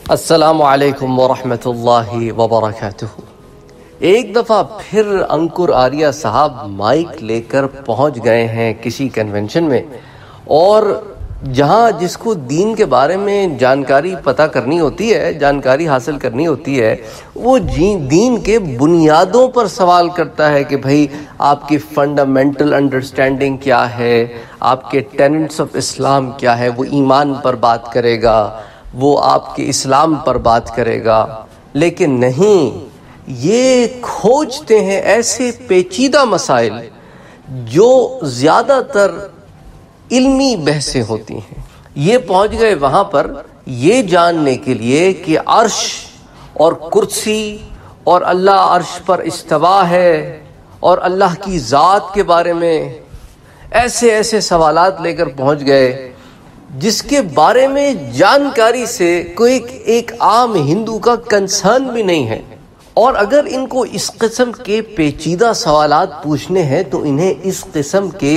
السلام علیکم ورحمۃ اللہ وبرکاتہ۔ ایک دفعہ پھر انکر آریہ صاحب مائک لے کر پہنچ گئے ہیں کسی کنونشن میں، اور جہاں جس کو دین کے بارے میں جانکاری پتہ کرنی ہوتی ہے، جانکاری حاصل کرنی ہوتی ہے، وہ دین کے بنیادوں پر سوال کرتا ہے کہ بھائی آپ کی فنڈامنٹل انڈرسٹینڈنگ کیا ہے، آپ کے ٹینٹس آف اسلام کیا ہے۔ وہ ایمان پر بات کرے گا، وہ آپ کے اسلام پر بات کرے گا، لیکن نہیں، یہ کھوجتے ہیں ایسے پیچیدہ مسائل جو زیادہ تر علمی بحثیں ہوتی ہیں۔ یہ پہنچ گئے وہاں پر یہ جاننے کے لیے کہ عرش اور کرسی اور اللہ عرش پر استوا ہے اور اللہ کی ذات کے بارے میں ایسے سوالات لے کر پہنچ گئے جس کے بارے میں جانکاری سے کوئی ایک عام ہندو کا کنسرن بھی نہیں ہے۔ اور اگر ان کو اس قسم کے پیچیدہ سوالات پوچھنے ہیں تو انہیں اس قسم کے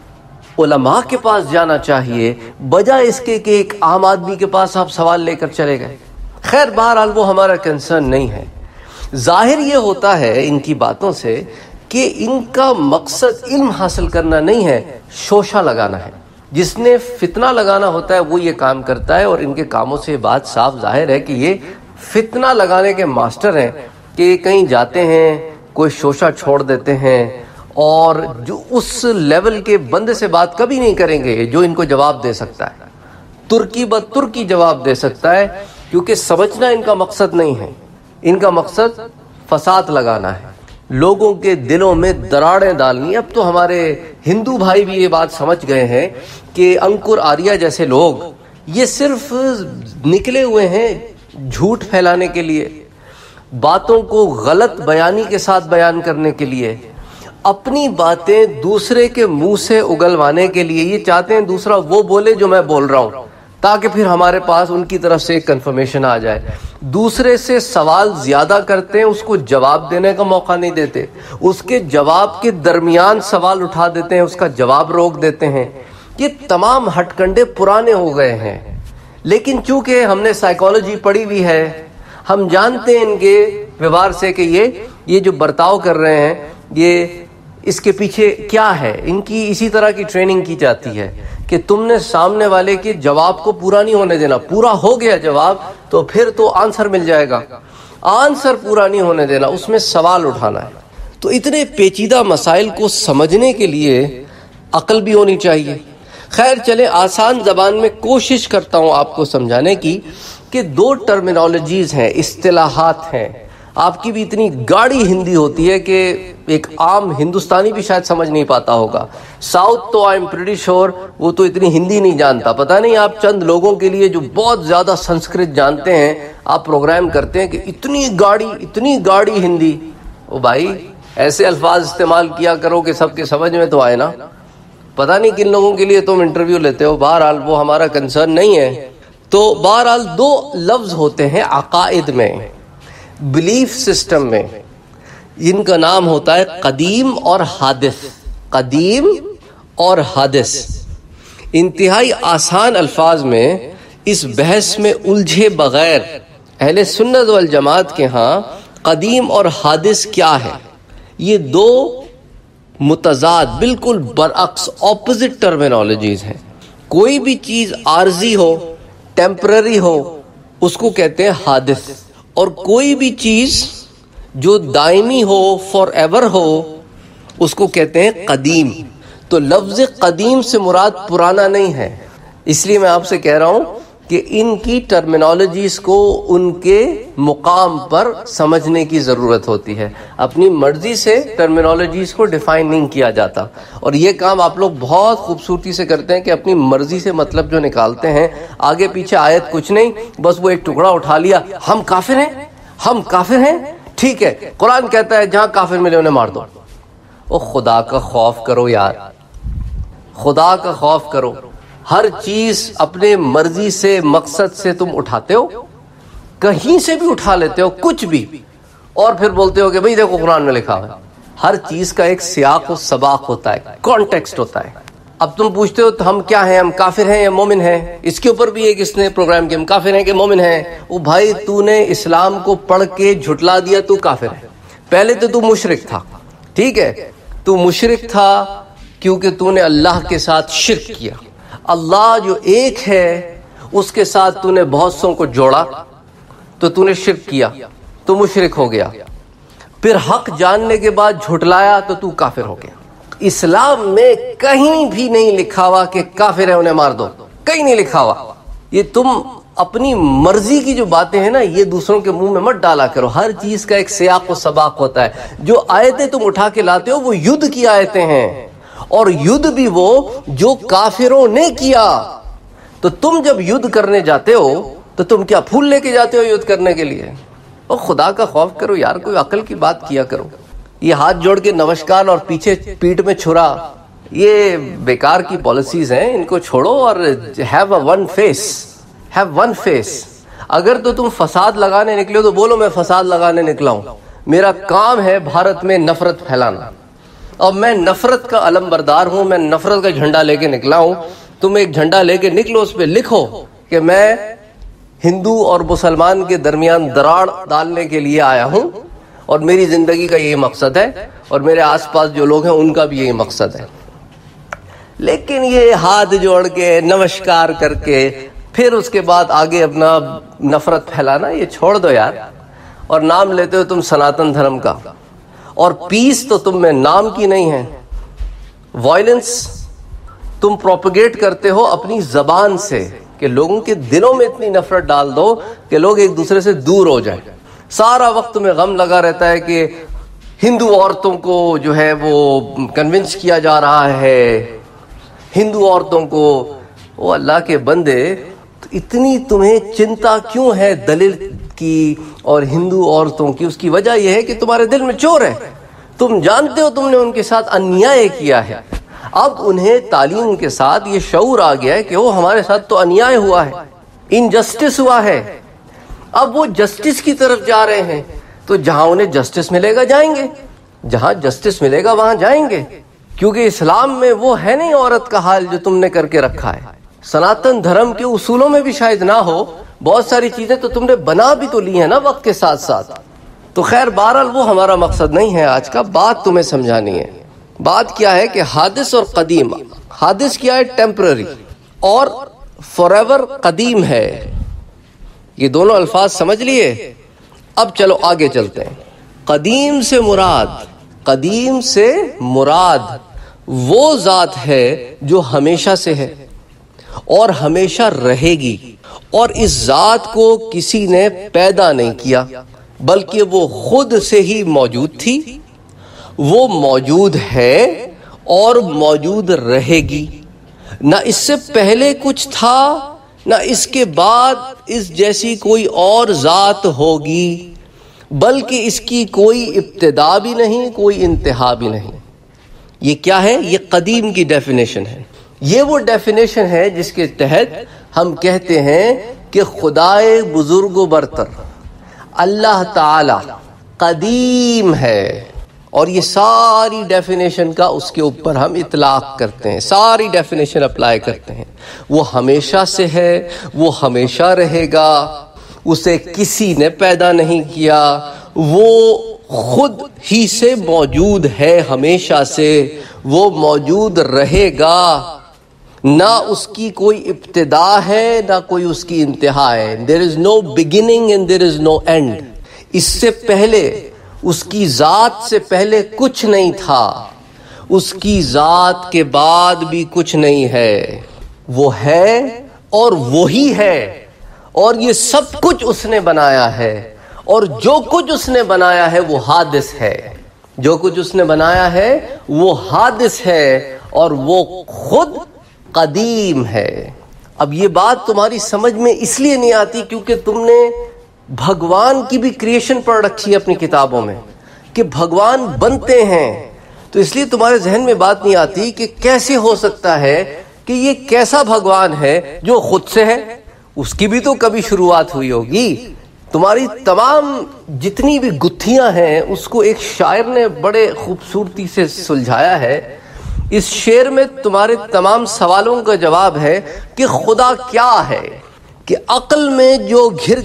علماء کے پاس جانا چاہیے، بجائے اس کے کہ ایک عام آدمی کے پاس آپ سوال لے کر چلے گئے۔ خیر، بہرحال وہ ہمارا کنسرن نہیں ہے۔ ظاہر یہ ہوتا ہے ان کی باتوں سے کہ ان کا مقصد علم حاصل کرنا نہیں ہے، شوشہ لگانا ہے۔ جس نے فتنہ لگانا ہوتا ہے وہ یہ کام کرتا ہے، اور ان کے کاموں سے بات صاف ظاہر ہے کہ یہ فتنہ لگانے کے ماسٹر ہیں، کہ کہیں جاتے ہیں کوئی شوشہ چھوڑ دیتے ہیں، اور جو اس لیول کے بندے سے بات کبھی نہیں کریں گے جو ان کو جواب دے سکتا ہے، ترکی ترکی جواب دے سکتا ہے، کیونکہ سمجھنا ان کا مقصد نہیں ہے۔ ان کا مقصد فساد لگانا ہے، لوگوں کے دلوں میں دراڑیں ڈالنی۔ اب تو ہمارے ہندو بھائی بھی یہ بات سمجھ گئے ہیں کہ انکر آریہ جیسے لوگ یہ صرف نکلے ہوئے ہیں جھوٹ پھیلانے کے لیے، باتوں کو غلط بیانی کے ساتھ بیان کرنے کے لیے، اپنی باتیں دوسرے کے منہ سے اگلوانے کے لیے۔ یہ چاہتے ہیں دوسرا وہ بولے جو میں بول رہا ہوں، تاکہ پھر ہمارے پاس ان کی طرف سے ایک کنفرمیشن آ جائے۔ دوسرے سے سوال زیادہ کرتے ہیں، اس کو جواب دینے کا موقع نہیں دیتے، اس کے جواب کے درمیان سوال اٹھا دیتے ہیں، اس کا جواب روک دیتے ہیں۔ یہ تمام ہٹ کنڈے پرانے ہو گئے ہیں، لیکن چونکہ ہم نے سائیکالوجی پڑھی ہوئی ہے، ہم جانتے ہیں ان کے ویوہار سے کہ یہ جو برتاؤ کر رہے ہیں، یہ اس کے پیچھے کیا ہے۔ ان کی اسی طرح کی ٹریننگ کی جاتی ہے کہ تم نے سامنے والے کے جواب کو پورا نہیں ہونے دینا، پورا ہو گیا جواب تو پھر تو آنسر مل جائے گا، آنسر پورا نہیں ہونے دینا، اس میں سوال اٹھانا ہے۔ تو اتنے پیچیدہ مسائل کو سمجھنے کے لیے عقل بھی ہونی چاہیے۔ خیر چلیں، آسان زبان میں کوشش کرتا ہوں آپ کو سمجھانے کی کہ دو ٹرمینالوجیز ہیں، اصطلاحات ہیں۔ آپ کی بھی اتنی گاڑی ہندی ہوتی ہے کہ ایک عام ہندوستانی بھی شاید سمجھ نہیں پاتا ہوگا۔ ساؤتھ تو آئی ایم پریٹی شور وہ تو اتنی ہندی نہیں جانتا۔ پتہ نہیں آپ چند لوگوں کے لیے جو بہت زیادہ سنسکرت جانتے ہیں آپ پروگرام کرتے ہیں کہ اتنی گاڑی ہندی۔ او بھائی، ایسے الفاظ استعمال کیا کرو کہ سب کے سمجھ میں تو آئے نا۔ پتہ نہیں کن لوگوں کے لیے تم انٹرویو لیتے ہو، بہرحال وہ ہمارا کنسرن نہیں ہے۔ تو بہرحال دو لفظ ہوتے ہیں عقائد میں، بلیف سسٹم میں، جن کا نام ہوتا ہے قدیم اور حادث۔ قدیم اور حادث انتہائی آسان الفاظ میں اس بحث میں الجھے بغیر اہل سنت والجماعت کے ہاں قدیم اور حادث کیا ہے، یہ دو متضاد، بالکل برعکس، اپوزٹ ٹرمینالوجیز ہیں۔ کوئی بھی چیز عارضی ہو، ٹیمپرری ہو، اس کو کہتے ہیں حادث، اور کوئی بھی چیز جو دائمی ہو، فار ایور ہو، اس کو کہتے ہیں قدیم۔ تو لفظ قدیم سے مراد پرانا نہیں ہے۔ اس لیے میں آپ سے کہہ رہا ہوں کہ ان کی ٹرمینالوجیز کو ان کے مقام پر سمجھنے کی ضرورت ہوتی ہے۔ اپنی مرضی سے ٹرمینالوجیز کو ڈیفائن نہیں کیا جاتا، اور یہ کام آپ لوگ بہت خوبصورتی سے کرتے ہیں کہ اپنی مرضی سے مطلب جو نکالتے ہیں، آگے پیچھے آیت کچھ نہیں، بس وہ ایک ٹکڑا اٹھا لیا، ہم کافر ہیں، ٹھیک ہے، قرآن کہتا ہے جہاں کافر ملے انہیں مار دو۔ او خدا کا خوف کرو یار، خدا کا خوف کرو۔ ہر چیز اپنے مرضی سے، مقصد سے تم اٹھاتے ہو، کہیں سے بھی اٹھا لیتے ہو کچھ بھی، اور پھر بولتے ہو کہ بھئی دیکھو قرآن میں لکھا ہے۔ ہر چیز کا ایک سیاق و سباق ہوتا ہے، کانٹیکسٹ ہوتا ہے۔ اب تم پوچھتے ہو تو ہم کیا ہیں، ہم کافر ہیں یا مومن ہیں؟ اس کے اوپر بھی ایک اس نے پروگرام کیا، ہم کافر ہیں کہ مومن ہیں۔ او بھائی، تو نے اسلام کو پڑھ کے جھٹلا دیا، تو کافر ہے۔ پہلے تو مشرک تھا، ٹھیک ہے، تو مشرک تھا کیونکہ تو نے اللہ کے ساتھ شرک کیا۔ اللہ جو ایک ہے اس کے ساتھ تو نے بہت سوں کو جوڑا، تو نے شرک کیا، تو مشرک ہو گیا۔ پھر حق جاننے کے بعد جھٹلایا تو کافر ہو گیا۔ اسلام میں کہیں بھی نہیں لکھا ہوا کہ کافر ہے انہیں مار دو، کہیں نہیں لکھا ہوا۔ یہ تم اپنی مرضی کی جو باتیں ہیں نا، یہ دوسروں کے منہ میں مت ڈالا کرو۔ ہر چیز کا ایک سیاق و سباق ہوتا ہے۔ جو آیتیں تم اٹھا کے لاتے ہو وہ یدھ کی آیتیں ہیں، اور یدھ بھی وہ جو کافروں نے کیا۔ تو تم جب یدھ کرنے جاتے ہو تو تم کیا پھول لے کے جاتے ہو یدھ کرنے کے لیے؟ اور خدا کا خوف کرو یار، کوئی عقل کی بات کیا کرو۔ یہ ہاتھ جوڑ کے نمسکار اور پیچھے پیٹھ میں چھرا، یہ بیکار کی پالیسیز ہیں، ان کو چھوڑو اور have a one face, have one face. اگر تو تم فساد لگانے نکلے ہو تو بولو میں فساد لگانے نکلا ہوں، میرا کام ہے بھارت میں نفرت پھیلانا، اور میں نفرت کا علم بردار ہوں، میں نفرت کا جھنڈا لے کے نکلا ہوں۔ تم ایک جھنڈا لے کے نکلو، اس پہ لکھو کہ میں ہندو اور مسلمان کے درمیان دراڑ ڈالنے کے لیے آیا ہوں، اور میری زندگی کا یہی مقصد ہے، اور میرے آس پاس جو لوگ ہیں ان کا بھی یہی مقصد ہے۔ لیکن یہ ہاتھ جوڑ کے نمسکار کر کے پھر اس کے بعد آگے اپنا نفرت پھیلانا، یہ چھوڑ دو یار۔ اور نام لیتے ہو تم سناتن دھرم کا، اور پیس تو تم میں نام کی نہیں ہے۔ وائلنس تم پروپیگیٹ کرتے ہو اپنی زبان سے، کہ لوگوں کے دلوں میں اتنی نفرت ڈال دو کہ لوگ ایک دوسرے سے دور ہو جائیں۔ سارا وقت تمہیں غم لگا رہتا ہے کہ ہندو عورتوں کو جو ہے وہ کنونس کیا جا رہا ہے، ہندو عورتوں کو۔ وہ اللہ کے بندے، اتنی تمہیں چنتا کیوں ہے دلت کی اور ہندو عورتوں کی؟ اس کی وجہ یہ ہے کہ تمہارے دل میں چور ہے، تم جانتے ہو تم نے ان کے ساتھ انیائے کیا ہے۔ اب انہیں تعلیم کے ساتھ یہ شعور آ گیا ہے کہ وہ ہمارے ساتھ تو انیائے ہوا ہے، انجسٹس ہوا ہے۔ اب وہ جسٹس کی طرف جا رہے ہیں، تو جہاں انہیں جسٹس ملے گا جائیں گے، جہاں جسٹس ملے گا وہاں جائیں گے، کیونکہ اسلام میں وہ ہے نہیں عورت کا حال جو تم نے کر کے رکھا ہے۔ سناتن دھرم کے اصولوں میں بھی شاید نہ ہو، بہت ساری چیزیں تو تم نے بنا بھی تو لی ہیں نا وقت کے ساتھ ساتھ۔ تو خیر بہرحال وہ ہمارا مقصد نہیں ہے آج کا، بات تمہیں سمجھانی ہے۔ بات کیا ہے کہ حادث اور قدیم۔ حادث کیا ہے؟ ٹیمپرری، اور فار ایور قدیم ہے۔ یہ دونوں الفاظ سمجھ لیے؟ اب چلو آگے چلتے ہیں۔ قدیم سے مراد وہ ذات ہے جو ہمیشہ سے ہے اور ہمیشہ رہے گی، اور اس ذات کو کسی نے پیدا نہیں کیا بلکہ وہ خود سے ہی موجود تھی، وہ موجود ہے اور موجود رہے گی۔ نہ اس سے پہلے کچھ تھا نہ اس کے بعد اس جیسی کوئی اور ذات ہوگی، بلکہ اس کی کوئی ابتدا بھی نہیں، کوئی انتہا بھی نہیں۔ یہ کیا ہے؟ یہ قدیم کی ڈیفینیشن ہے۔ یہ وہ ڈیفینیشن ہے جس کے تحت ہم کہتے ہیں کہ خدائے بزرگ و برتر اللہ تعالی قدیم ہے، اور یہ ساری ڈیفینیشن کا اس کے اوپر ہم اطلاق کرتے ہیں، ساری ڈیفینیشن اپلائی کرتے ہیں۔ وہ ہمیشہ سے ہے، وہ ہمیشہ رہے گا، اسے کسی نے پیدا نہیں کیا، وہ خود ہی سے موجود ہے ہمیشہ سے، وہ موجود رہے گا، نہ اس کی کوئی ابتدا ہے نہ کوئی اس کی انتہا ہے۔ there is no beginning and there is no end۔ اس سے پہلے، اس کی ذات سے پہلے کچھ نہیں تھا، اس کی ذات کے بعد بھی کچھ نہیں ہے۔ وہ ہے اور وہی ہے، اور یہ سب کچھ اس نے بنایا ہے، اور جو کچھ اس نے بنایا ہے وہ حادث ہے۔ جو کچھ اس نے بنایا ہے وہ حادث ہے، اور وہ خود قدیم ہے۔ اب یہ بات تمہاری سمجھ میں اس لیے نہیں آتی کیونکہ تم نے بھگوان کی بھی کریشن پڑھ رکھی ہے اپنی کتابوں میں، کہ بھگوان بنتے ہیں، تو اس لیے تمہارے ذہن میں بات نہیں آتی کہ کیسے ہو سکتا ہے کہ یہ کیسا بھگوان ہے جو خود سے ہے، اس کی بھی تو کبھی شروعات ہوئی ہوگی۔ تمہاری تمام جتنی بھی گتھیاں ہیں اس کو ایک شاعر نے بڑے خوبصورتی سے سلجھایا ہے۔ اس شعر میں تمہارے تمام سوالوں کا جواب ہے کہ خدا کیا ہے، کہ عقل میں جو گھر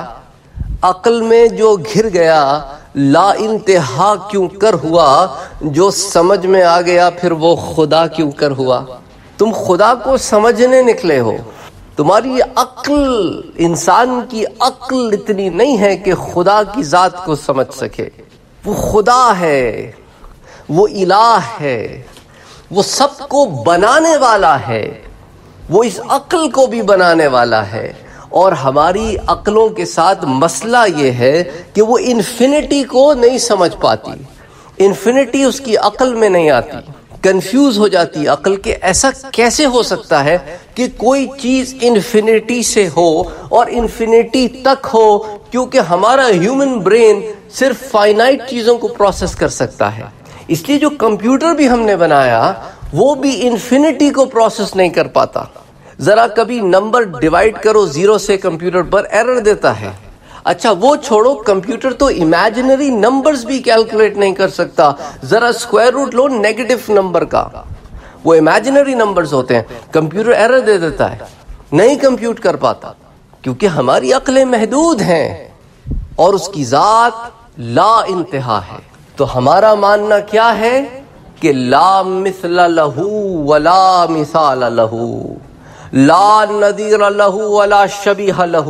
گیا لا انتہا کیوں کر ہوا، جو سمجھ میں آ گیا پھر وہ خدا کیوں کر ہوا۔ تم خدا کو سمجھنے نکلے ہو، تمہاری عقل، انسان کی عقل اتنی نہیں ہے کہ خدا کی ذات کو سمجھ سکے۔ وہ خدا ہے، وہ الہ ہے، وہ سب کو بنانے والا ہے، وہ اس عقل کو بھی بنانے والا ہے۔ اور ہماری عقلوں کے ساتھ مسئلہ یہ ہے کہ وہ انفینٹی کو نہیں سمجھ پاتی، انفینٹی اس کی عقل میں نہیں آتی، کنفیوز ہو جاتی عقل کہ ایسا کیسے ہو سکتا ہے کہ کوئی چیز انفینٹی سے ہو اور انفینٹی تک ہو، کیونکہ ہمارا ہیومن برین صرف فائنائٹ چیزوں کو پروسیس کر سکتا ہے۔ اس لیے جو کمپیوٹر بھی ہم نے بنایا وہ بھی انفینٹی کو پروسیس نہیں کر پاتا۔ ذرا کبھی نمبر ڈیوائیڈ کرو 0 سے، کمپیوٹر پر ایرر دیتا ہے۔ اچھا وہ چھوڑو، کمپیوٹر تو امیجنری نمبرز بھی کیلکولیٹ نہیں کر سکتا۔ ذرا اسکوائر روٹ لو نیگیٹو نمبر کا، وہ امیجنری نمبرز ہوتے ہیں، کمپیوٹر ایرر دے دیتا ہے، نہیں کمپیوٹ کر پاتا، کیونکہ ہماری عقلیں محدود ہیں اور اس کی ذات لا انتہا ہے۔ تو ہمارا ماننا کیا ہے کہ لا مثل لہ ولا مثال لہ، لا نظیر لہ ولا شبیہ لہ۔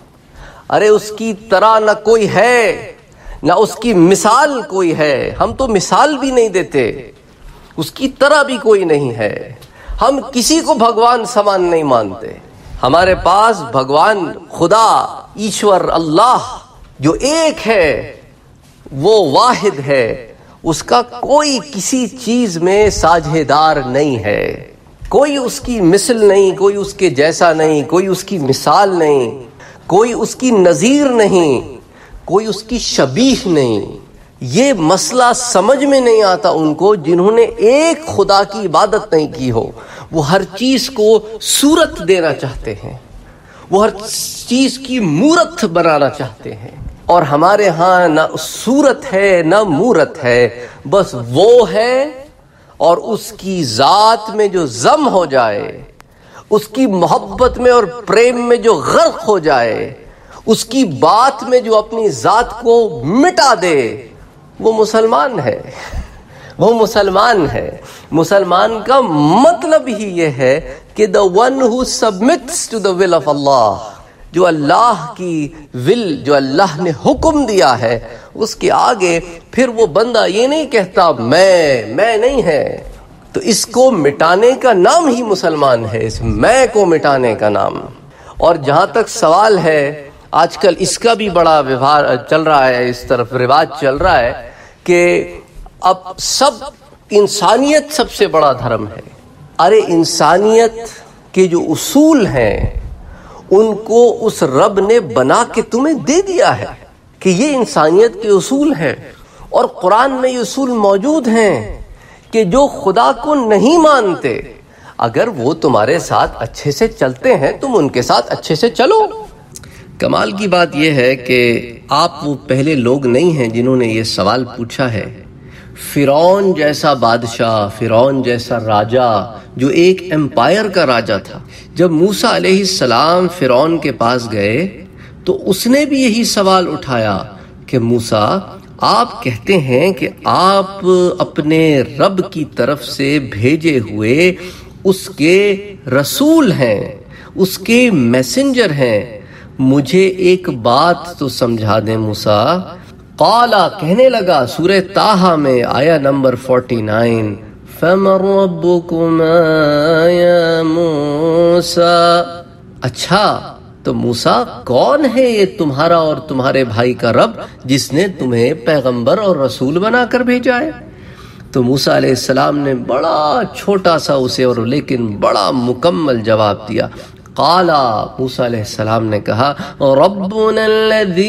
ارے اس کی طرح نہ کوئی ہے، نہ اس کی مثال کوئی ہے، ہم تو مثال بھی نہیں دیتے، اس کی طرح بھی کوئی نہیں ہے۔ ہم کسی کو بھگوان سمان نہیں مانتے، ہمارے پاس بھگوان خدا ایشور اللہ جو ایک ہے، وہ واحد ہے، اس کا کوئی کسی چیز میں ساجھیدار نہیں ہے، کوئی اس کی مثل نہیں، کوئی اس کے جیسا نہیں، کوئی اس کی مثال نہیں، کوئی اس کی نظیر نہیں، کوئی اس کی شبیہ نہیں۔ یہ مسئلہ سمجھ میں نہیں آتا ان کو جنہوں نے ایک خدا کی عبادت نہیں کی ہو۔ وہ ہر چیز کو صورت دینا چاہتے ہیں، وہ ہر چیز کی مورت بنانا چاہتے ہیں، اور ہمارے ہاں نہ صورت ہے نہ مورت ہے، بس وہ ہے اور اس کی ذات میں جو ضم ہو جائے، اس کی محبت میں اور پریم میں جو غرق ہو جائے، اس کی بات میں جو اپنی ذات کو مٹا دے، وہ مسلمان ہے، وہ مسلمان ہے۔ مسلمان کا مطلب ہی یہ ہے کہ the one who submits to the will of Allah، جو اللہ کی ول، جو اللہ نے حکم دیا ہے اس کے آگے پھر وہ بندہ یہ نہیں کہتا میں نہیں ہے، تو اس کو مٹانے کا نام ہی مسلمان ہے، اس میں کو مٹانے کا نام۔ اور جہاں تک سوال ہے، آج کل اس کا بھی بڑا ویوہار چل رہا ہے، اس طرف رواج چل رہا ہے کہ اب سب انسانیت سب سے بڑا دھرم ہے۔ ارے انسانیت کے جو اصول ہیں ان کو اس رب نے بنا کے تمہیں دے دیا ہے کہ یہ انسانیت کے اصول ہیں، اور قرآن میں یہ اصول موجود ہیں کہ جو خدا کو نہیں مانتے، اگر وہ تمہارے ساتھ اچھے سے چلتے ہیں تم ان کے ساتھ اچھے سے چلو۔ کمال کی بات یہ ہے کہ آپ وہ پہلے لوگ نہیں ہیں جنہوں نے یہ سوال پوچھا ہے۔ فرعون جیسا بادشاہ، فرعون جیسا راجہ جو ایک امپائر کا راجہ تھا، جب موسیٰ علیہ السلام فرعون کے پاس گئے تو اس نے بھی یہی سوال اٹھایا کہ موسیٰ آپ کہتے ہیں کہ آپ اپنے رب کی طرف سے بھیجے ہوئے اس کے رسول ہیں، اس کے میسنجر ہیں، مجھے ایک بات تو سمجھا دیں موسیٰ۔ قالا کہنے لگا سورہ طٰہٰ میں آیا نمبر 49، فَمَن رَبُّكُمَا يَا مُوسَىٰ۔ اچھا تو موسیٰ کون ہے یہ تمہارا اور تمہارے بھائی کا رب جس نے تمہیں پیغمبر اور رسول بنا کر بھیجا ہے؟ تو موسیٰ علیہ السلام نے بڑا چھوٹا سا اسے اور لیکن بڑا مکمل جواب دیا۔ قالا موسیٰ علیہ السلام نے کہا ربنا الذی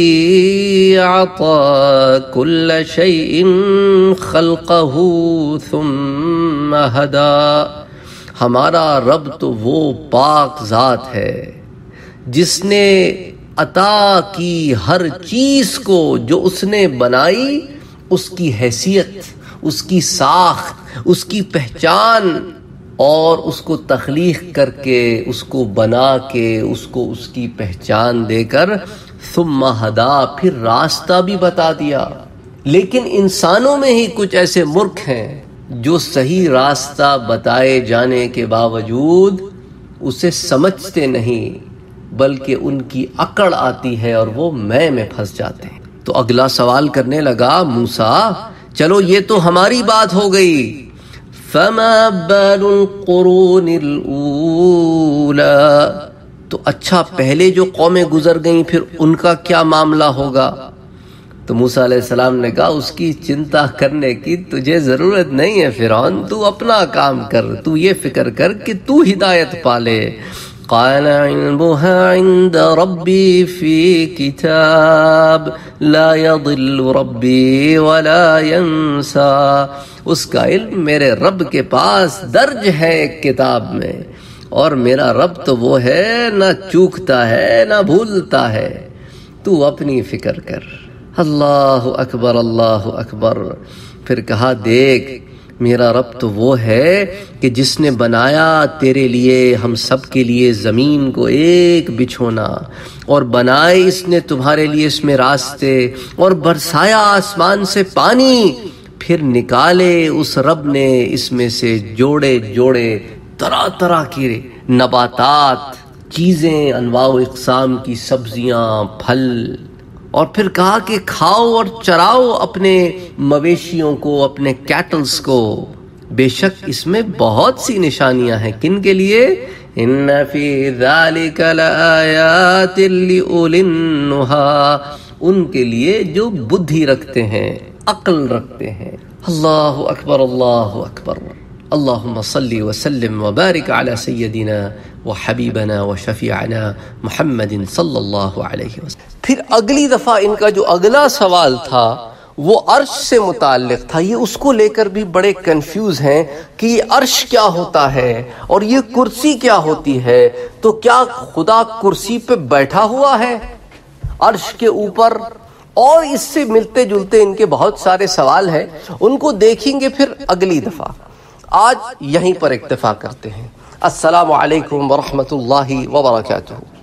اعطى كل شيء خلقه ثم هدى، ہمارا رب تو وہ پاک ذات ہے جس نے عطا کی ہر چیز کو جو اس نے بنائی، اس کی حیثیت، اس کی ساخت، اس کی پہچان اور اس کو تخلیق کر کے، اس کو بنا کے، اس کو اس کی پہچان دے کر ثم ہدا، پھر راستہ بھی بتا دیا۔ لیکن انسانوں میں ہی کچھ ایسے مورکھ ہیں جو صحیح راستہ بتائے جانے کے باوجود اسے سمجھتے نہیں، بلکہ ان کی اکڑ آتی ہے اور وہ میں پھنس جاتے ہیں۔ تو اگلا سوال کرنے لگا موسیٰ، چلو یہ تو ہماری بات ہو گئی، فما بال القرون الاولی، تو اچھا پہلے جو قومیں گزر گئیں پھر ان کا کیا معاملہ ہوگا؟ تو موسیٰ علیہ السلام نے کہا اس کی چنتا کرنے کی تجھے ضرورت نہیں ہے فرعون، تو اپنا کام کر، تو یہ فکر کر کہ تو ہدایت پالے۔ قال علمها عند ربی فی کتاب لا يضل ربی ولا ينسى، اس کا علم میرے رب کے پاس درج ہے ایک کتاب میں، اور میرا رب تو وہ ہے نہ چوکتا ہے نہ بھولتا ہے، تو اپنی فکر کر۔ اللہ اکبر، اللہ اکبر۔ پھر کہا دیکھ میرا رب تو وہ ہے کہ جس نے بنایا تیرے لیے، ہم سب کے لیے زمین کو ایک بچھونا، اور بنائے اس نے تمہارے لیے اس میں راستے، اور برسایا آسمان سے پانی، پھر نکالے اس رب نے اس میں سے جوڑے جوڑے طرح طرح کی نباتات، چیزیں، انواع و اقسام کی سبزیاں، پھل، اور پھر کہا کہ کھاؤ اور چراؤ اپنے مویشیوں کو، اپنے کیٹلز کو۔ بے شک اس میں بہت سی نشانیاں ہیں، کن کے لیے؟ ان فی ذالک لآیات لأولی النہی، ان کے لیے جو بدھی رکھتے ہیں، عقل رکھتے ہیں۔ اللہ اکبر، اللہ اکبر۔ اللہم صلی وسلم وبارک علی سیدنا وحبیبنا وشفیعنا محمد صلی اللہ علیہ وسلم۔ پھر اگلی دفعہ ان کا جو اگلا سوال تھا وہ عرش سے متعلق تھا۔ یہ اس کو لے کر بھی بڑے کنفیوز ہیں کہ یہ عرش کیا ہوتا ہے اور یہ کرسی کیا ہوتی ہے، تو کیا خدا کرسی پہ بیٹھا ہوا ہے عرش کے اوپر؟ اور اس سے ملتے جلتے ان کے بہت سارے سوال ہیں، ان کو دیکھیں گے پھر اگلی دفعہ۔ آج یہیں پر اکتفا کرتے ہیں۔ السلام علیکم ورحمۃ اللہ وبرکاتہ۔